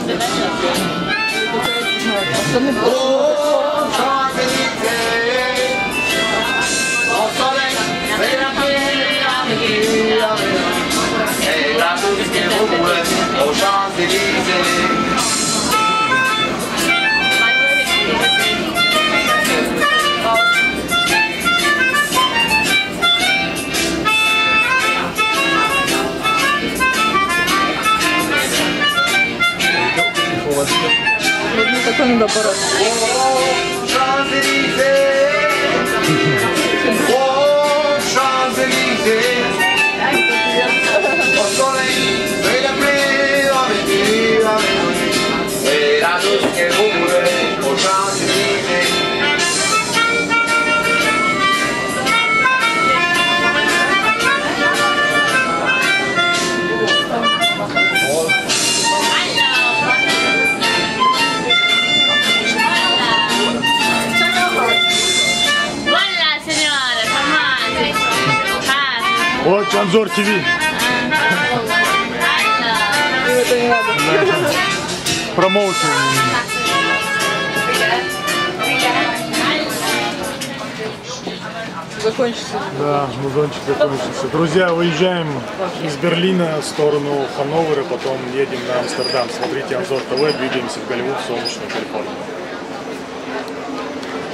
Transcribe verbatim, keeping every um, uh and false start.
Aux Champs-Élysées. Какой надо аппарат? Aux Champs-Élysées. Aux Champs-Élysées. Au soleil, feuille de pluie, avec avec et la douce qui roule aux Champs-Élysées. Вот Анзор ТВ. Это не надо. Промоушен. Закончится. Да, музончик закончился. Друзья, уезжаем из Берлина в сторону Ханновера, потом едем на Амстердам. Смотрите Анзор ТВ, двигаемся в Голливуд, солнечную Калифорнию.